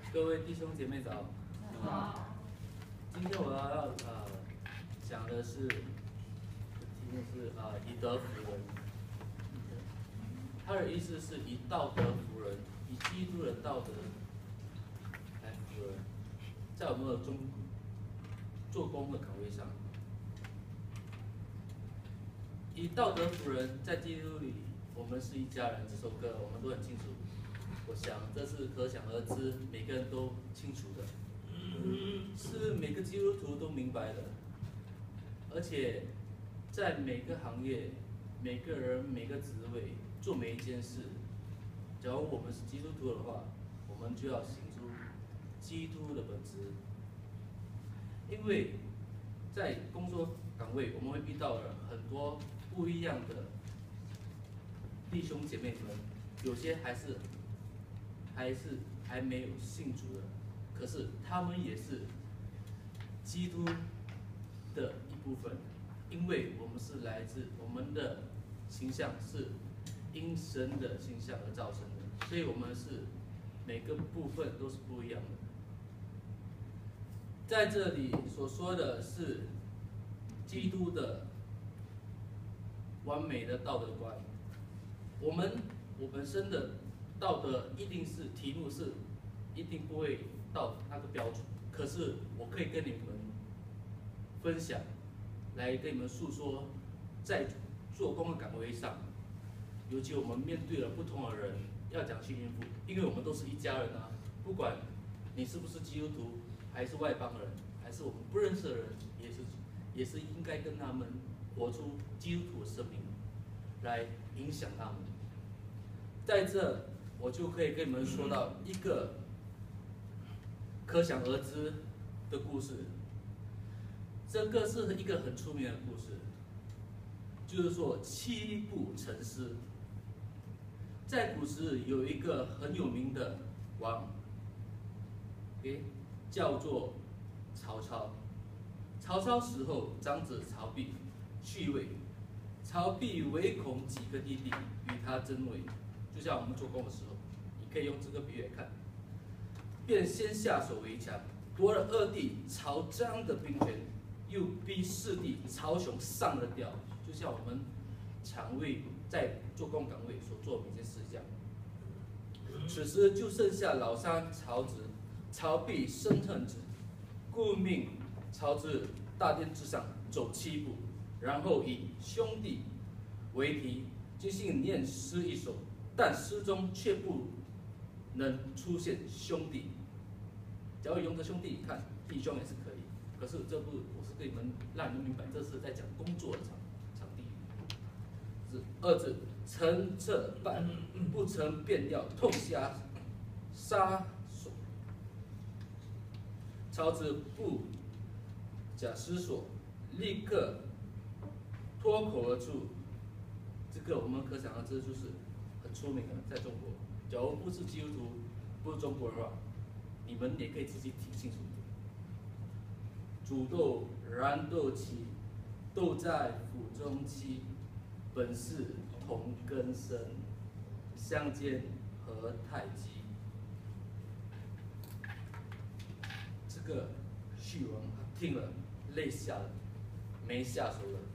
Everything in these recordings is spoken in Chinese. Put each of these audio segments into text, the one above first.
各位弟兄姐妹早。今天我要讲的是，题目是以德服人。它的意思是以道德服人，以基督的道德来服人，在我们的做工的岗位上，以道德服人，在基督里我们是一家人。这首歌我们都很清楚。我想这是可想而知，每个人都清楚的，是每个基督徒都明白的。而且在每个行业、每个人、每个职位做每一件事，假如我们是基督徒的话，我们就要行出基督的本质。因为在工作岗位，我们会遇到了很多不一样的弟兄姐妹们，有些还没有信主的，可是他们也是基督的一部分，因为我们是来自我们的形象是因神的形象而造成的，所以我们是每个部分都是不一样的。在这里所说的是基督的完美的道德观，我本身的道德一定是题目是一定不会到那个标准，可是我可以跟你们分享，来跟你们诉说，在做工的岗位上，尤其我们面对了不同的人，要讲去应付，因为我们都是一家人啊，不管你是不是基督徒，还是外邦人，还是我们不认识的人，也是应该跟他们活出基督徒的生命，来影响他们。在这，我就可以跟你们说到一个可想而知的故事。这个是一个很出名的故事，就是说七步成诗。在古时有一个很有名的王，叫做曹操。曹操死后，长子曹丕继位。曹丕唯恐几个弟弟与他争位，就像我们做工的时候，你可以用这个比喻来看，便先下手为强，夺了二弟曹彰的兵权，又逼四弟曹雄上了吊，就像我们常为在做工岗位所做的每件事这样。此时就剩下老三曹植，曹丕生恨之，故命曹植大殿之上走7步，然后以兄弟为题，即兴念诗一首，但诗中却不能出现兄弟。假如用着兄弟，看弟兄也是可以，可是这部我是跟你们让你们明白，这是在讲工作的场地。二字成这般，不成便要痛下杀手。曹植不假思索，立刻脱口而出。这个我们可想而知，就是很出名的，在中国。假如不是基督徒，不是中国人的话，你们也可以自己听清楚。煮豆燃豆萁，豆在釜中泣。本是同根生，相煎何太急。这个徐王他听了，泪下了，没下手了。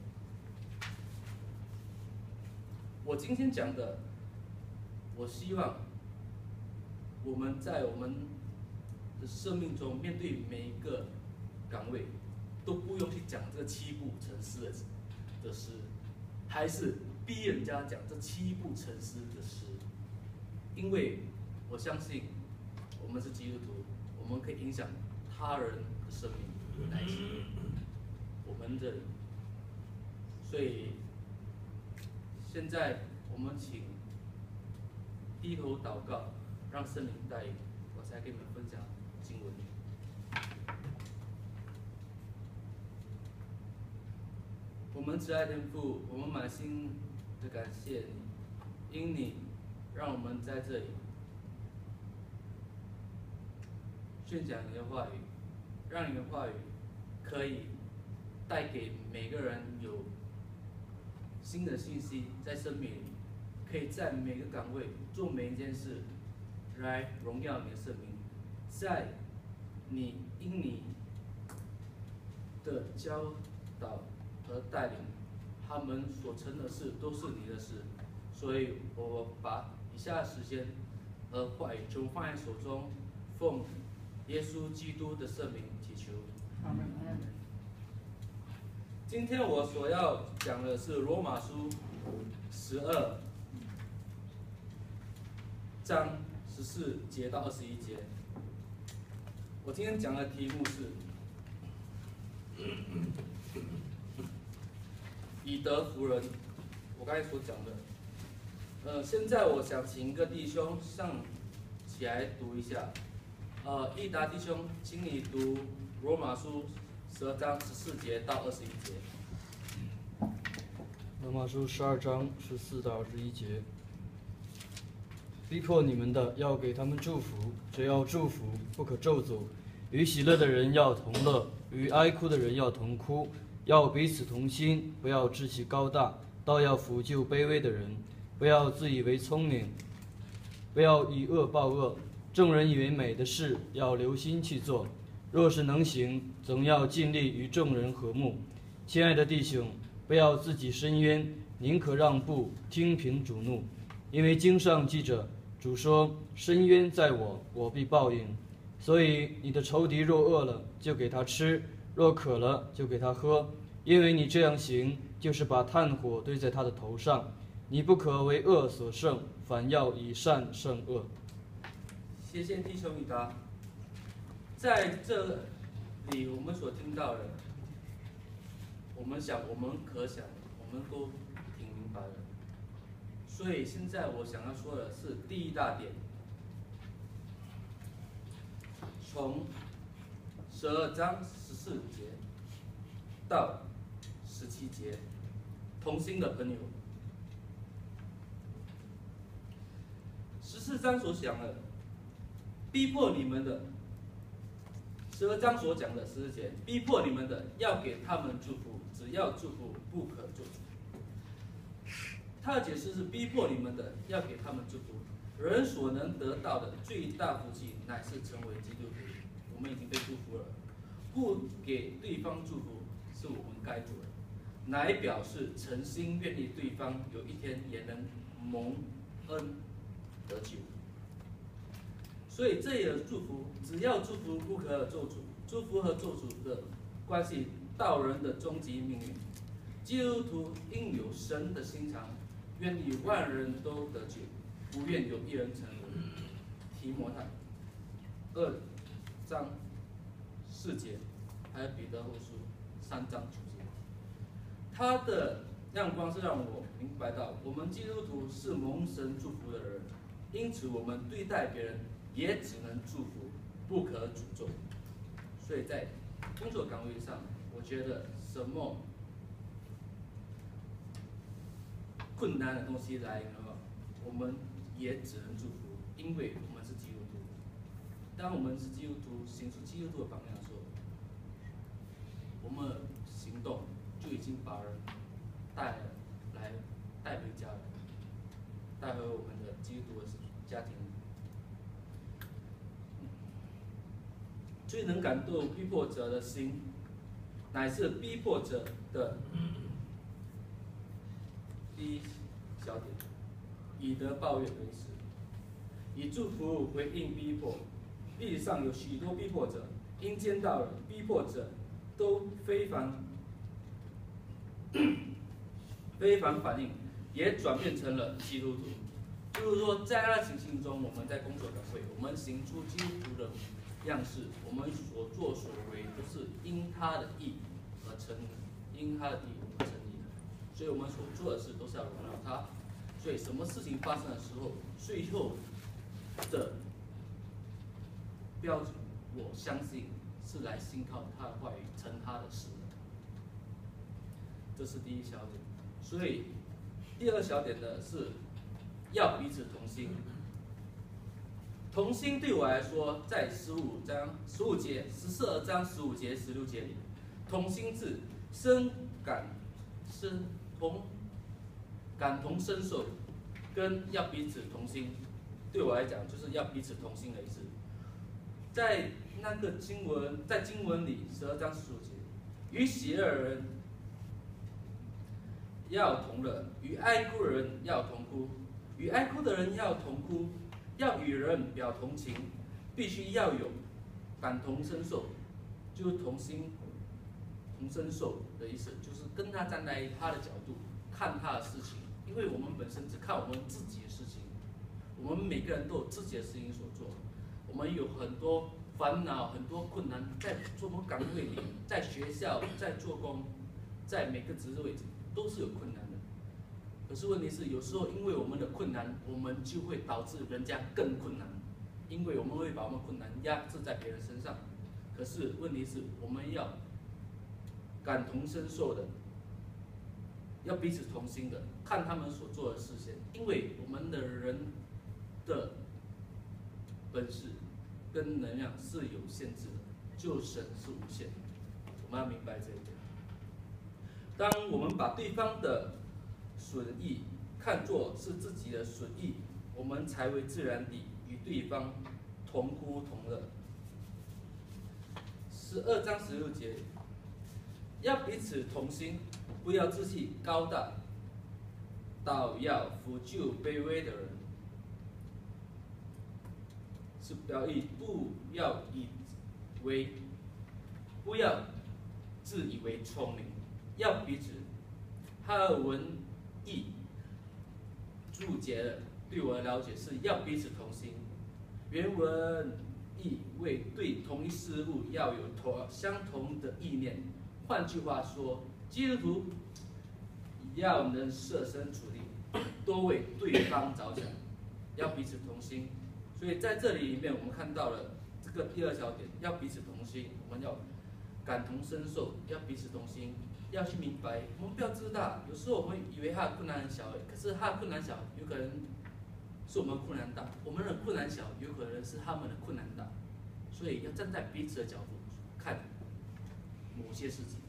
我今天讲的，我希望我们在我们的生命中，面对每一个岗位，都不用去讲这个7步成诗的诗，还是逼人家讲这7步成诗的诗，因为我相信我们是基督徒，我们可以影响他人的生命，来自我们这里。所以现在我们请低头祷告，让圣灵带领，我才跟你们分享经文。我们慈爱天父，我们满心的感谢你，因你让我们在这里宣讲你的话语，让你的话语可以带给每个人有新的信息，在生命里，可以在每个岗位做每一件事，来荣耀你的圣名， 在因你的教导和带领，他们所成的事都是你的事，所以我把以下的时间和话语全放在手中，奉耶稣基督的圣名祈求。阿门。今天我所要讲的是罗马书12章14节到21节。我今天讲的题目是以德服人。我刚才所讲的，现在我想请一个弟兄上起来读一下。益达弟兄，请你读罗马书12章14节到21节。 罗马书12章14到21节。逼迫你们的，要给他们祝福，只要祝福，不可咒诅。与喜乐的人要同乐，与哀哭的人要同哭。要彼此同心，不要志气高大，倒要抚救卑微的人。不要自以为聪明，不要以恶报恶。众人以为美的事，要留心去做。若是能行，总要尽力与众人和睦。亲爱的弟兄，不要自己伸冤，宁可让步，听凭主怒。因为经上记着，主说：“伸冤在我，我必报应。”所以你的仇敌若饿了，就给他吃；若渴了，就给他喝。因为你这样行，就是把炭火堆在他的头上。你不可为恶所胜，反要以善胜恶。 谢谢弟兄以达。在这里，我们所听到的，我们可想，我们都挺明白的。所以现在我想要说的是第一大点，从12章14节到17节，同心的朋友。14章所讲的，逼迫你们的；12章所讲的14节，逼迫你们的，要给他们祝福，只要祝福，不可咒诅。他的解释是：逼迫你们的，要给他们祝福。人所能得到的最大福气，乃是成为基督徒。我们已经被祝福了，不给对方祝福是我们该做的，乃表示诚心愿意对方有一天也能蒙恩得救。所以这里的祝福，只要祝福，不可咒诅。祝福和咒诅的关系到人的终极命运。基督徒应有神的心肠，愿意万人都得救，不愿有一人沉沦。提摩太2章4节，还有彼得后书3章9节。他的亮光是让我明白到，我们基督徒是蒙神祝福的人，因此我们对待别人也只能祝福，不可诅咒。所以在工作岗位上，我觉得什么困难的东西来呢，我们也只能祝福，因为我们是基督徒。当我们是基督徒，行出基督徒的榜样的时候，我们行动就已经把人带回家人，带回我们的基督徒的家庭。最能感动逼迫者的心，乃是逼迫者的第一小点，以德报怨为实，以祝福回应逼迫。地上有许多逼迫者，因见到了逼迫者都非凡反应，也转变成了基督徒。就是说，在他情形中，我们在工作岗位，我们行出基督徒的样式，我们所作所为都是因他的义而成，因他的义而成义的。所以我们所做的事都是要荣耀他。所以什么事情发生的时候，最后的标准，我相信是来信靠他的话语，成他的事的。这是第一小点。所以第二小点呢，是要彼此同心。同心对我来说，在12章15节、12章15节、16节里，同心是感同身受，跟要彼此同心，对我来讲就是要彼此同心的意思。 在那个经文，在经文里12章15节，与喜乐人要同乐，与哀哭人要同哭，与哀哭的人要同哭，要与人表同情，必须要有感同身受，就是同心同身受的意思，就是跟他站在他的角度看他的事情，因为我们本身只看我们自己的事情，我们每个人都有自己的事情所做，我们有很多烦恼、很多困难，在做工岗位里，在学校，在做工，在每个职位置都是有困难的。可是问题是，有时候因为我们的困难，我们就会导致人家更困难，因为我们会把我们困难压制在别人身上。可是问题是，我们要感同身受的，要彼此同心的，看他们所做的事情，因为我们的人的本事跟能量是有限制的，就神是无限的，我们要明白这一点。当我们把对方的损益看作是自己的损益，我们才会自然地与对方同哭同乐。12章16节，要彼此同心，不要志气高大，倒要扶救卑微的人。是表意不要自以为聪明，要彼此。哈尔文译注解对我的了解是要彼此同心。原文意为对同一事物要有相同的意念。换句话说，基督徒要能设身处地，多为对方着想，要彼此同心。所以在这里面，我们看到了这个第2小点，要彼此同心，我们要感同身受，要彼此同心，要去明白，我们不要自大。有时候我们以为他的困难很小，可是他的困难小，有可能是我们困难大；我们的困难小，有可能是他们的困难大。所以要站在彼此的角度看某些事情。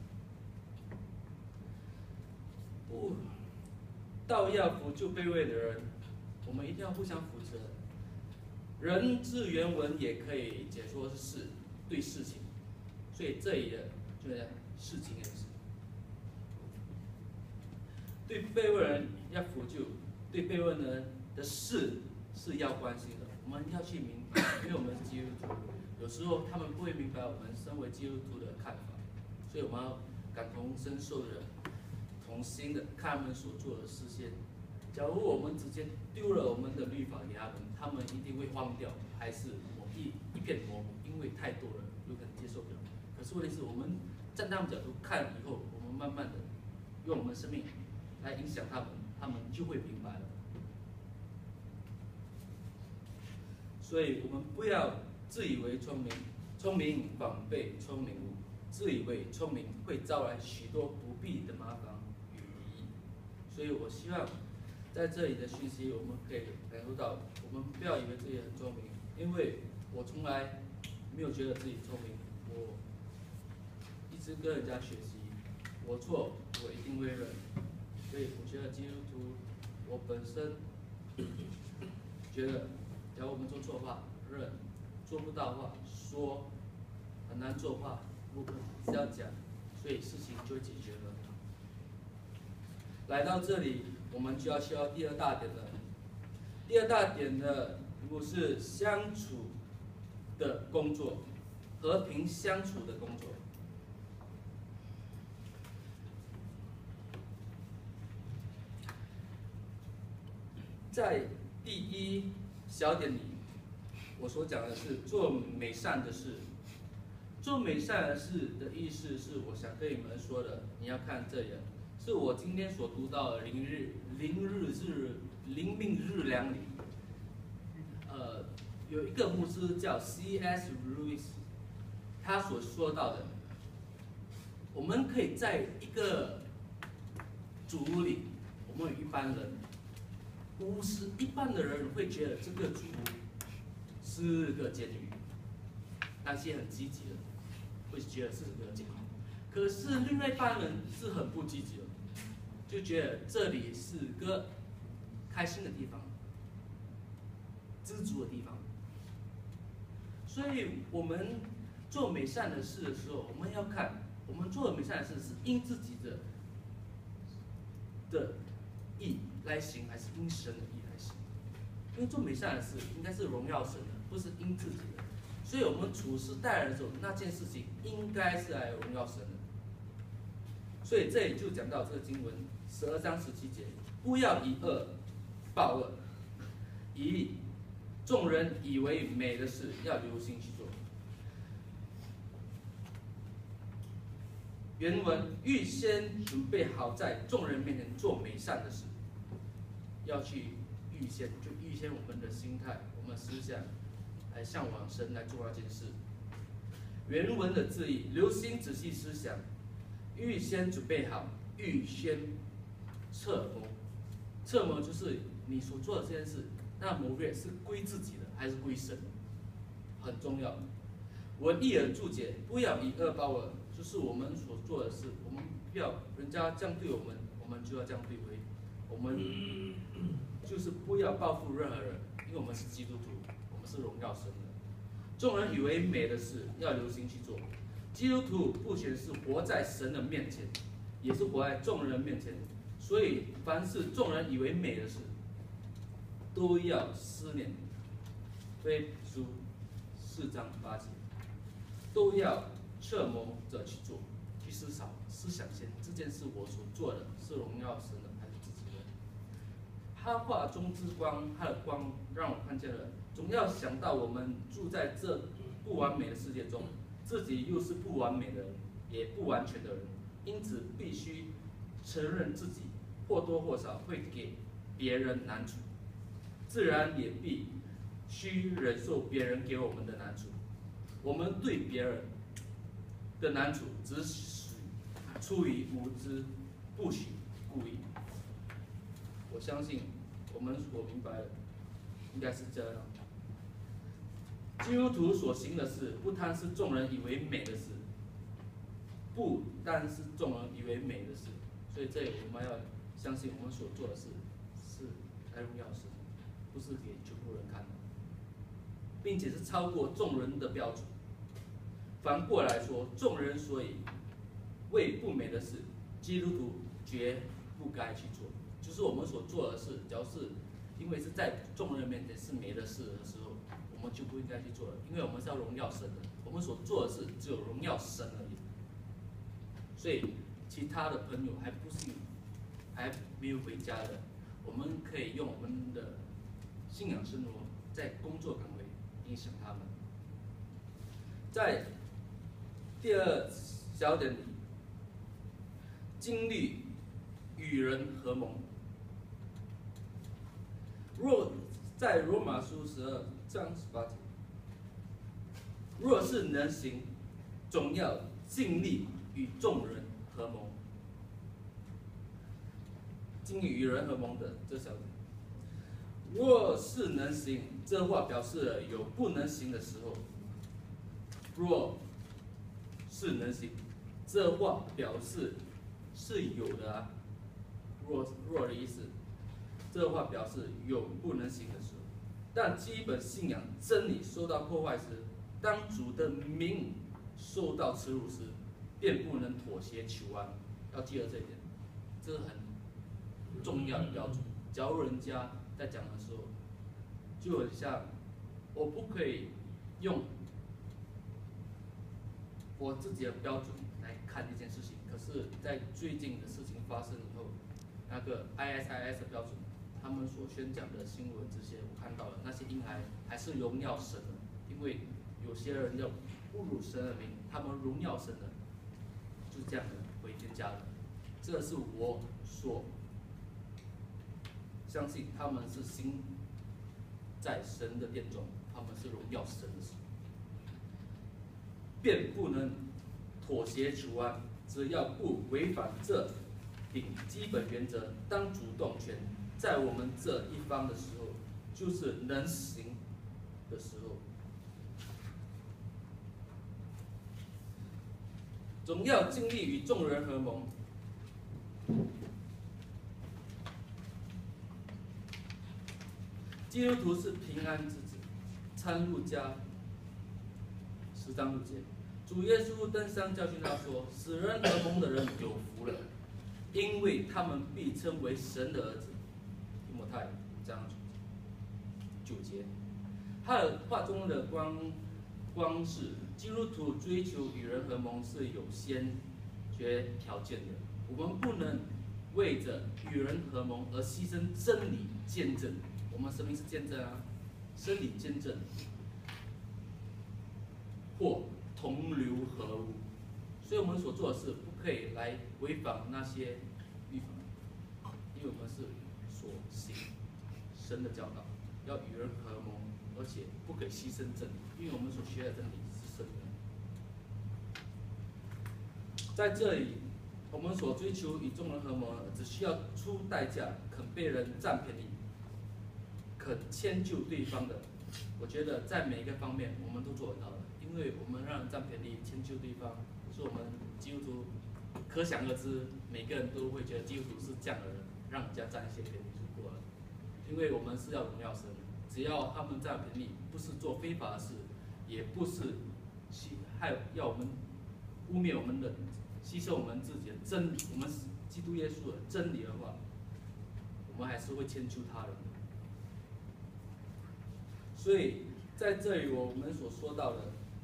倒要扶助卑微的人，我们一定要互相扶持。人字原文也可以解说是对事情，所以这里的就是事情的意思。对卑微人要扶救，对卑微人的事是要关心的。我们要去明白，因为我们是基督徒，有时候他们不会明白我们身为基督徒的看法，所以我们要感同身受的、同心的看他们所做的事情。假如我们直接丢了我们的律法给他们，他们一定会忘掉，还是一片模糊，因为太多了，有可能接受不了。可是问题是我们站在他们角度看以后，我们慢慢的用我们的生命来影响他们，他们就会明白了。所以我们不要自以为聪明，聪明反被聪明误，自以为聪明会招来许多不必的麻烦与敌意。所以我希望在这里的讯息，我们可以感受到，我们不要以为自己很聪明，因为我从来没有觉得自己聪明，我一直跟人家学习，我错我一定会认，所以我觉得基督徒，我本身觉得，假如我们做错话认，做不到话说，很难做话不可是要讲，所以事情就会解决了。来到这里，我们就要需要第2大点了。第2大点的题目是相处的工作，和平相处的工作。在第1小点里，我所讲的是做美善的事。做美善的事的意思是，我想跟你们说的，你要看这里。是我今天所读到的灵命日粮里，有一个牧师叫 C.S. Lewis， 他所说到的，我们可以在一个组里，我们有一般人，一般的人会觉得这个组是个监狱，那些很积极的会觉得是个监狱，可是另外一般人是很不积极的。就觉得这里是个开心的地方，知足的地方。 所以我们做美善的事的时候，我们要看我们做的美善的事是因自己的义来行，还是因神的义来行？因为做美善的事应该是荣耀神的，不是因自己的。所以我们处事待人的时候，那件事情应该是来荣耀神的。所以这里就讲到这个经文12章17节，不要以恶报恶，以众人以为美的事要留心去做。原文预先准备好在众人面前做美善的事，要去预先我们的心态、我们思想来向往神来做那件事。原文的字义，留心仔细思想，预先准备好，预先测谋。测谋就是你所做的这件事，那谋略是归自己的还是归神，很重要。文义而注解，不要以恶报恶，就是我们所做的事，我们不要人家这样对我们，我们就要这样对回。我们就是不要报复任何人，因为我们是基督徒，我们是荣耀神的。众人以为美的事，要留心去做。基督徒不全是活在神的面前，也是活在众人面前。所以，凡是众人以为美的事，都要思念。腓立比书4章8节，都要策谋着去做，去思想先这件事我所做的是荣耀神的还是自己的？他话中之光，他的光让我看见了，总要想到我们住在这不完美的世界中，自己又是不完美的人，也不完全的人，因此必须承认自己或多或少会给别人难处，自然也必须忍受别人给我们的难处。我们对别人的难处只许出于无知，不许故意。我相信我们所明白的应该是这样。基督徒所行的事，不单是众人以为美的事，不单是众人以为美的事，所以这里我们要相信我们所做的事是来荣耀神，不是给全部人看的，并且是超过众人的标准。反过来说，众人所以为不美的事，基督徒绝不该去做。就是我们所做的事，只要是因为是在众人面前是美的事的时候，我们就不应该去做了，因为我们是要荣耀神的。我们所做的事只有荣耀神而已。所以，其他的朋友还不信、还没有回家的，我们可以用我们的信仰生活在工作岗位影响他们。在第二小点里，经历与人和盟。若在罗马书12章18节，若是能行，总要尽力与众人和盟。经历与人和盟的这小点，若是能行，这话表示了有不能行的时候。若是能行，这话表示是有的啊。若的意思，这话表示有不能行的时候。但基本信仰真理受到破坏时，当主的名受到耻辱时，便不能妥协求安。要记得这一点，这是很重要的标准。假如人家在讲的时候，就很像我不可以用我自己的标准来看一件事情，可是，在最近的事情发生以后，那个 ISIS 的标准，他们所宣讲的新闻这些，我看到了，那些婴孩还是荣耀神的，因为有些人要侮辱神的名，他们荣耀神的，就这样的回天家的，这是我所相信他们是行在神的殿中，他们是荣耀神的事。便不能妥协求安，只要不违反这顶基本原则，当主动权在我们这一方的时候，就是能行的时候。总要尽力与众人和盟。基督徒是平安之子，参入家 10章6节，主耶稣登山教训他说：“使人和睦的人有福了，因为他们必称为神的儿子。”提摩太5章9节，他的话中的光是基督徒追求与人和睦是有先决条件的，我们不能为着与人和睦而牺牲真理见证。我们生命是见证啊，真理见证，或同流合污。所以我们所做的事不可以来违反那些律法，因为我们是所行神的教导，要与人和睦，而且不可以牺牲真理，因为我们所学的真理是神的。在这里，我们所追求与众人和睦，只需要出代价，肯被人占便宜，肯迁就对方的。我觉得在每一个方面我们都做得到的，因为我们让人占便宜、迁就对方，是我们基督徒可想而知，每个人都会觉得基督徒是这样的人，让人家占一些便宜就过了。因为我们是要荣耀神，只要他们占便宜，不是做非法的事，也不是要我们污蔑我们的、牺牲我们自己的真理，我们基督耶稣的真理的话，我们还是会迁就他人的。所以在这里我们所说到的，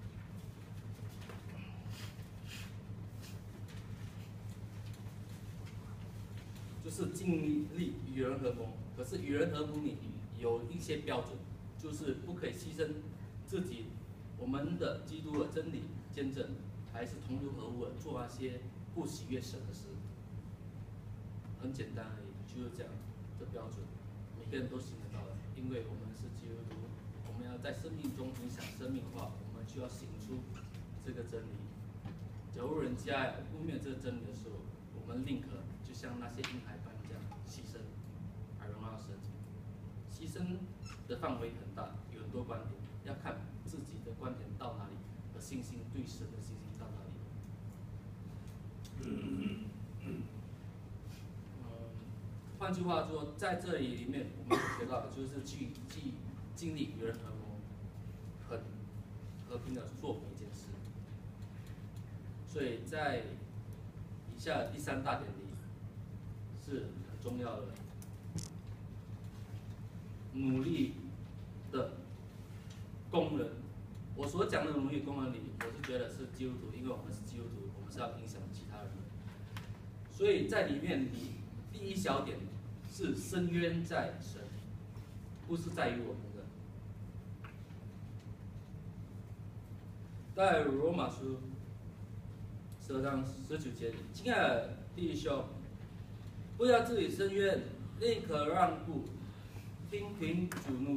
就是尽力与人和睦。可是与人和睦里有一些标准，就是不可以牺牲自己我们的基督的真理见证，还是同流合污的做那些不喜悦神的事。很简单而已，就是这样的标准，每个人都行得到的，因为我们是基督徒。我们要在生命中影响生命的话，我们就要行出这个真理。假如人家污蔑这个真理的时候，我们宁可就像那些婴孩般这样牺牲，而荣耀神。牺牲的范围很大，有很多观点，要看自己的观点到哪里，和信心对神的信心到哪里。换句话说，在这里面我们学到的就是尽力与人和睦，很和平的做每一件事。所以在以下第3大点里是很重要的，努力的工人。我所讲的努力工人里，我是觉得是基督徒，因为我们是基督徒，我们是要影响其他人的。所以在里面第1小点是深渊在神，不是在于我们的。在罗马书12章19节里，亲爱的弟兄，不要自己申冤，宁可让步，听凭主怒，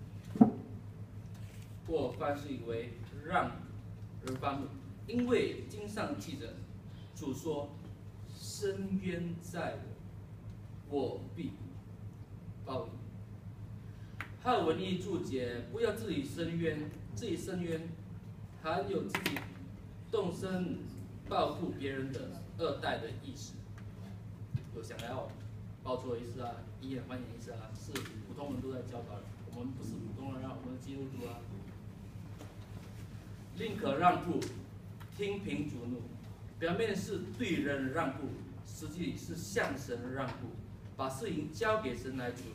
或凡事以为让人发怒，因为经上记着，主说：“深渊在我，我必报应。”还有文艺注解，不要自己申冤，还有自己动身报复别人的2代的意思，有想要报仇的意思啊，以眼还眼的意思啊，是普通人都在教导的，我们不是普通人啊，我们是基督徒啊。宁可让步，听凭主怒，表面是对人让步，实际是向神让步，把事情交给神来处理。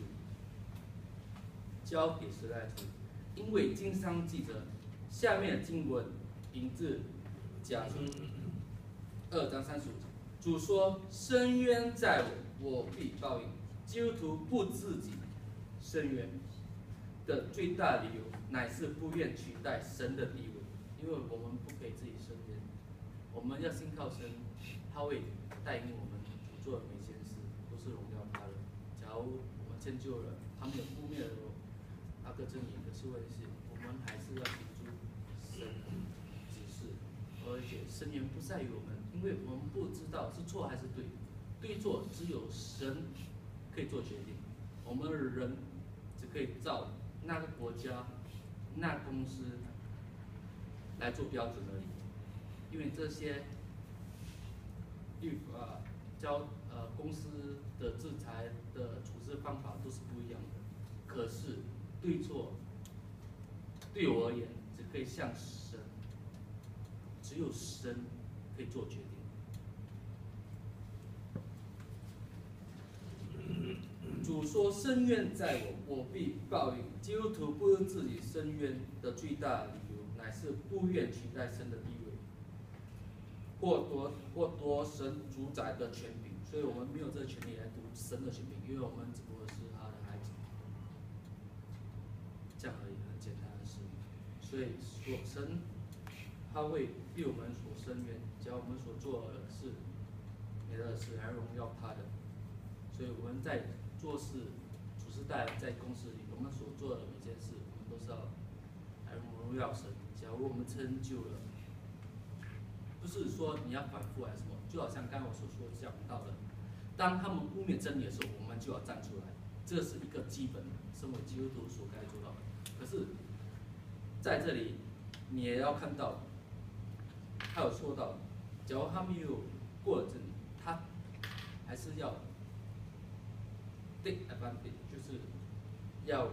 因为经上记着，下面的经文引自甲书2章35节，主说：“深渊在我，我必报应。”基督徒不自己深渊的最大理由，乃是不愿取代神的地位，因为我们不可以自己深渊，我们要信靠神，他会带领我们做的每件事都是荣耀他的。假如我们迁就了，他们有污蔑了那个真理，可是问题是，我们还是要行出神指示，而且深渊不在于我们，因为我们不知道是错还是对，对错只有神可以做决定，我们人只可以照那个国家、那公司来做标准而已，因为这些公司的制裁的处置方法都是不一样的。可是对错，对我而言，只可以向神只有神可以做决定。主说：“深渊在我，我必报应。”基督徒不用自己深渊的最大理由，乃是不愿取代神的地位，或夺神主宰的权柄。所以我们没有这个权利来夺神的权柄，因为我们只不过是他的孩子，这样而已，很简单的事。所以说，神他会为我们所伸冤，只要我们所做的是别的事，来荣耀他的。所以我们在做事，处事在公司里，我们所做的每件事，我们都是要来荣耀神。假如我们成就了，不是说你要反复还是什么，就好像刚刚我所说讲到的，当他们污蔑真理的时候，我们就要站出来，这是一个基本的，身为基督徒所该做到的。可是在这里，你也要看到，他有说到，假如他没有过了真理，他还是要 take advantage， 就是要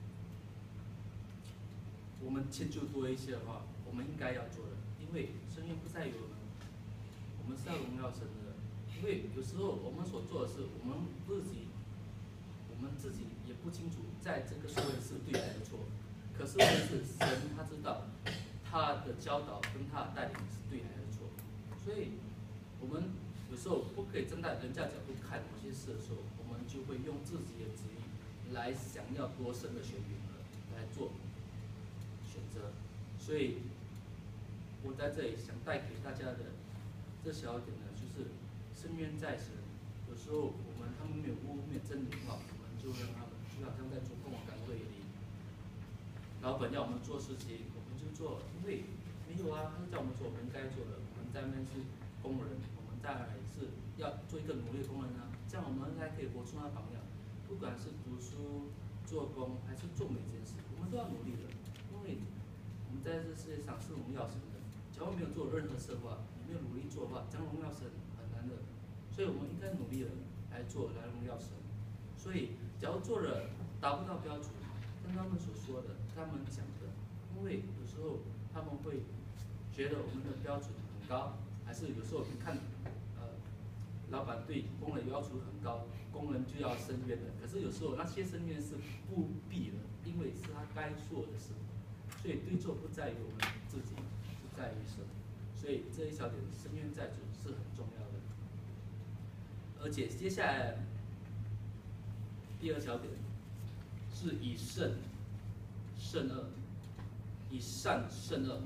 我们迁就多一些的话，我们应该要做的，因为深渊不在于我们，我们是要荣耀神的。因为有时候我们所做的事，我们自己也不清楚，在这个社会是对还是错。可是是神他知道，他的教导跟他的带领是对还是错。所以，我们有时候不可以站在人家角度看某些事的时候，我们就会用自己的旨意来想要多神的权柄来做选择。所以，我在这里想带给大家的这小点呢，就是深渊在神。有时候他们没有污蔑真理的话，我们就让他们就好像在做共岗位里，老板要我们做事情，我们就做，因为没有啊，他叫我们做我们应该做的。我们在那是工人，我们在是要做一个努力的工人啊，这样我们才可以活出那榜样。不管是读书、做工还是做每件事，我们都要努力的，因为我们在这世界上是荣耀神的。假如没有做任何事的话，你没有努力做的话，将荣耀神很难的。所以我们应该努力的来做，来荣耀神。所以，假如做了达不到标准，跟他们所说的、他们讲的，因为有时候他们会觉得我们的标准很高，还是有时候你看，老板对工人要求很高，工人就要申冤的。可是有时候那些申冤是不必的，因为是他该做的事。所以对错不在于我们自己，是在于神。所以这一小点申冤在主是很重要的。而且接下来第二小点是以善胜恶，以善胜恶。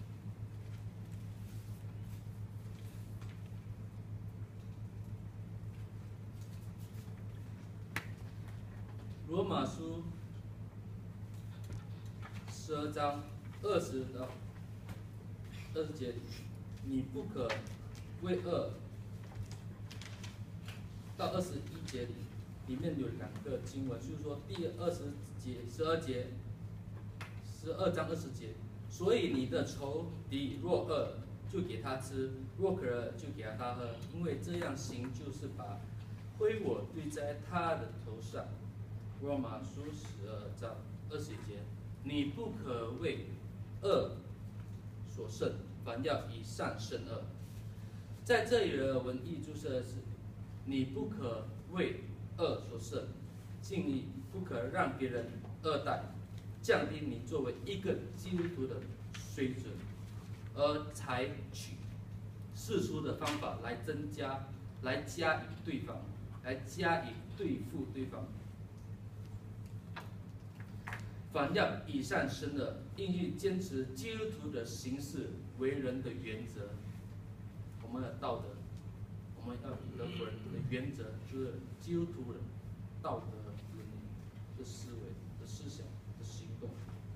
罗马书12章20到20节，你不可为恶。到21节里面有两个经文，就是说第20节、12节、12章20节，所以你的仇敌若饿，就给他吃；若渴了，就给他喝，因为这样行就是把灰火堆在他的头上。罗马书12章20节，你不可为恶所胜，反要以善胜恶。在这里的文意注释的是，你不可为恶所胜，尽力不可让别人恶待，降低你作为一个基督徒的水准，而采取世俗的方法来加以对付对方。反要以善胜恶，应去坚持基督徒的行事为人的原则。我们的道德，我们要以德服人的原则，就是基督徒的道德伦理的思维、的思想、的行动。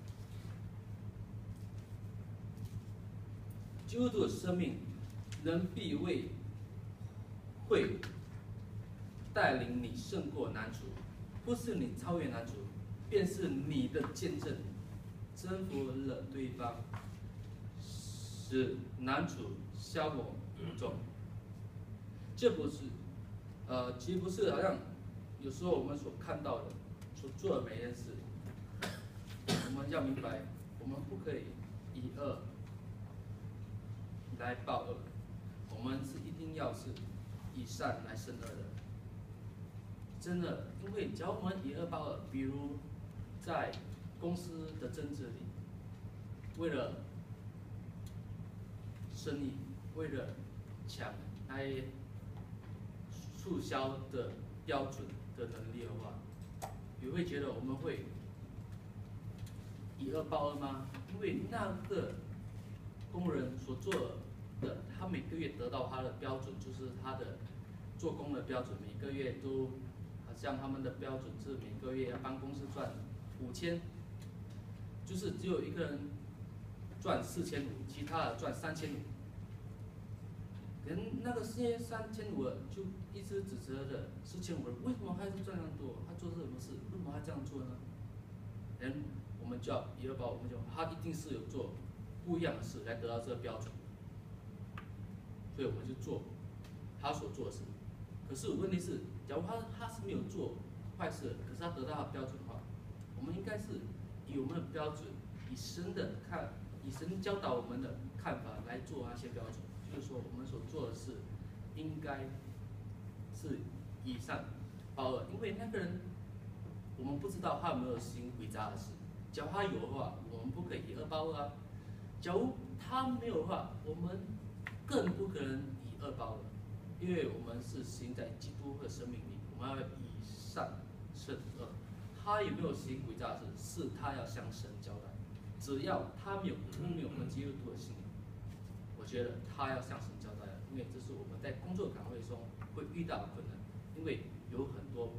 基督徒的生命能必会带领你胜过难处，不是你超越难处，便是你的见证征服了对方，使难处消磨无踪。这不是，其实不是好像有时候我们所看到的、所做的每件事，我们要明白，我们不可以以恶来报恶，我们是一定要是以善来胜恶的。真的，因为只要我们以恶报恶，比如在公司的政治里，为了生意，为了抢来促销的标准的能力的话，你会觉得我们会以恶报恶吗？因为那个工人所做的，他每个月得到他的标准，就是他的做工的标准，每个月都好像他们的标准是每个月要帮公司赚5000，就是只有一个人赚4500，其他的赚3500。人那个些3500的就一直指责的4500人，为什么他是赚那么多？他做什么事？为什么他这样做呢？人我们就要以恶报恶，我们就他一定是有做不一样的事来得到这个标准，所以我们就做他所做的事。可是问题是，假如他是没有做坏事，可是他得到他的标准的话，我们应该是以我们的标准，以神教导我们的看法来做那些标准。就是说，我们所做的事应该是以善报恶，因为那个人我们不知道他有没有行诡诈的事。假如他有的话，我们不可以以恶报恶啊。假如他没有的话，我们更不可能以恶报恶，因为我们是行在基督的生命里，我们要以善胜恶。他有没有行诡诈的事，是他要向神交代。只要他没有我们基督徒的心，我觉得他要向神交代了，因为这是我们在工作岗位中会遇到的困难，因为有很多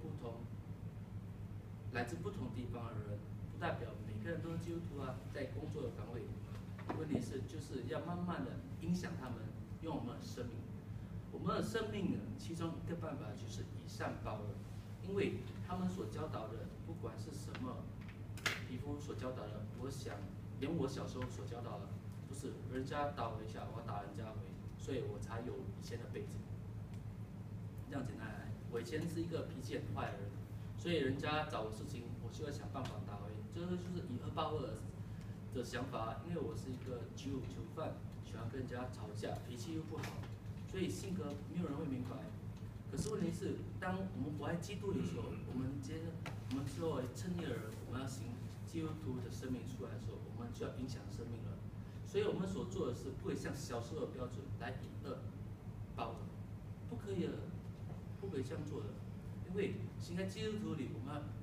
来自不同地方的人，不代表每个人都是基督徒啊。在工作的岗位，问题是就是要慢慢的影响他们，用我们的生命。我们的生命呢，其中一个办法就是以善报恶，因为他们所教导的，不管是什么，皮肤所教导的，我想连我小时候所教导的，不是人家打我一下，我打人家回，所以我才有以前的背景。这样简单来，我以前是一个脾气很坏的人，所以人家找我事情，我就要想办法打回，这个就是以恶报恶的想法。因为我是一个酒犯，喜欢跟人家吵架，脾气又不好，所以性格没有人会明白。可是问题是，当我们活在基督里的时候，我们作为称义的人，我们要行基督徒的生命出来的时候，我们就要影响生命了。所以我们所做的事，不可以像小时候的标准来以恶报恶，不可以的，不可以这样做的。因为行在基督徒里，我们要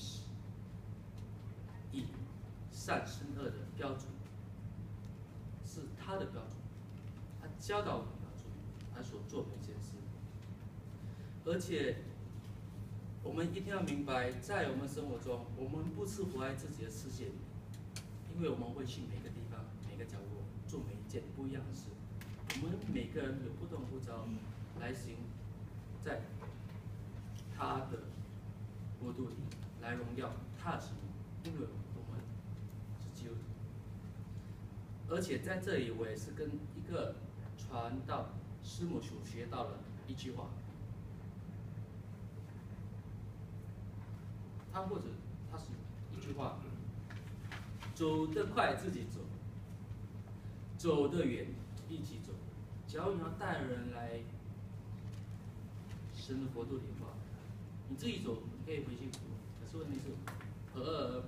以善胜恶的标准，是他的标准，他教导我们要做，他所做的一件事。而且，我们一定要明白，在我们生活中，我们不是活在自己的世界里，因为我们会去每个地方、每个角落做每一件不一样的事。我们每个人有不同的呼召来行在他的国度里，来荣耀他的生命，因为我们是基督徒。而且在这里，我也是跟一个传道师母所学到了一句话。它是一句话：走得快自己走，走得远一起走。假如你要带人来神的国度里的话，你自己走，你可以回去走。可是问题是，何乐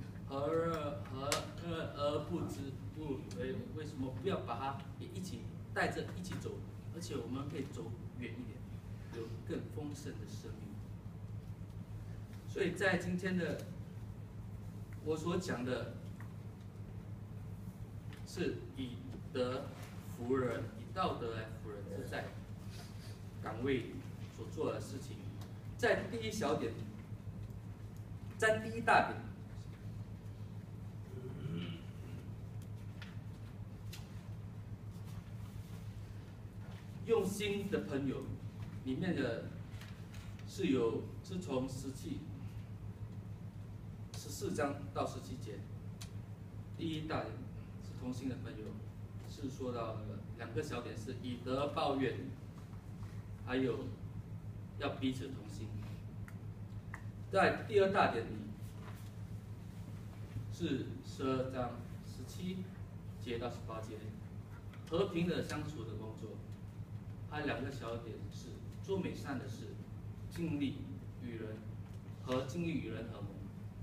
而不知？为什么不要把它也一起带着一起走？而且我们可以走远一点，有更丰盛的生命。所以在今天的我所讲的是以德服人，以道德来服人，是在岗位所做的事情。在第一小点，在第一大点，用心的朋友里面的是从14章到17节，第一大点是同心的朋友，是说到2个小点是以德报怨，还有要彼此同心。在第二大点里是12章17节到18节， 和平的相处的工作。还有2个小点是做美善的事，尽力与人和睦。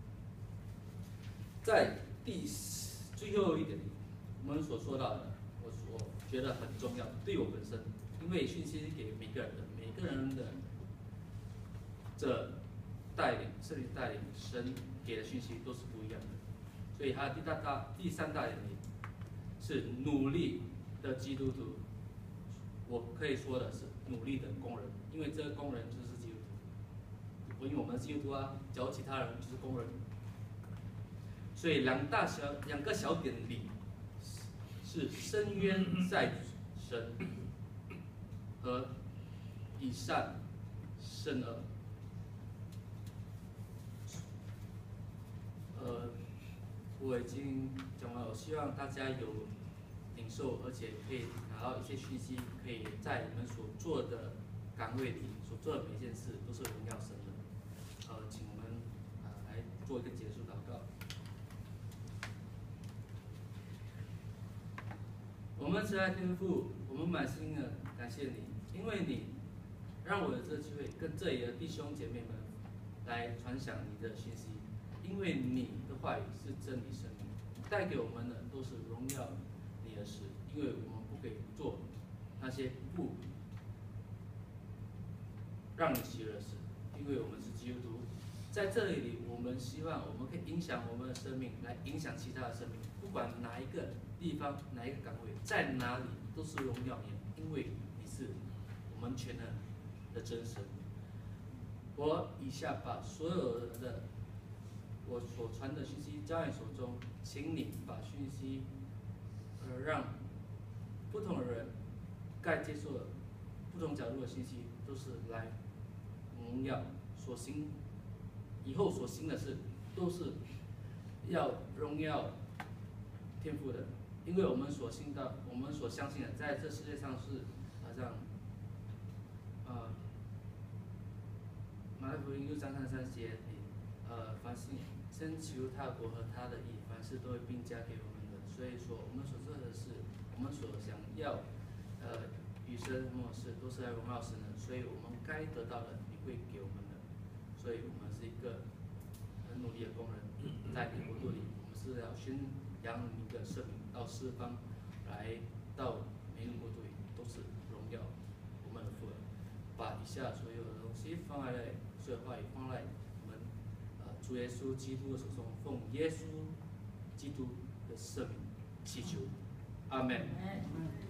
在最后一点，我们所说到的，我觉得很重要，对我本身，因为讯息给每个人的这圣灵带领，神给的讯息都是不一样的。所以还有第3大点是努力的基督徒。我可以说的是努力的工人，因为这个工人就是基督徒。因为我们基督徒啊，教其他人就是工人。所以2个小点里是深渊在神和以善胜恶。我已经讲了，我希望大家有领受，而且可以拿到一些讯息，可以在你们所做的岗位里所做的每一件事都是荣耀神的。请我们来做一个结束祷告。我们慈爱天父，我们满心的感谢你，因为你让我有这个机会跟这里的弟兄姐妹们来传讲你的信息。因为你的话语是真理生命，带给我们的都是荣耀你的事。因为我们不可以做那些不让你喜悦的事，因为我们是基督徒。在这里，我们希望我们可以影响我们的生命，来影响其他的生命。不管哪一个地方、哪一个岗位，在哪里都是荣耀你，因为你是我们全能的真神。我以下把所有的我所传的讯息交在你手中，请你把讯息，让不同的人该接受的不同角度的信息，都是来荣耀所行以后所行的事，都是要荣耀天父的。因为我们所相信的，在这世界上是好像马太福音6章33节里，凡是先求他的国和他的义，凡事都会并加给我们的。所以说，我们所做的事，我们所想要，与神什么事，都是来荣耀神的。所以我们该得到的，你会给我们的。所以我们是一个很努力的工人，在你国度里，我们是要宣扬你的圣名到四方，来到每个国度里都是荣耀我们的父。把以下所有的东西放在所有话语放在我们主耶稣基督的手中，奉耶稣基督的圣名祈求，阿门。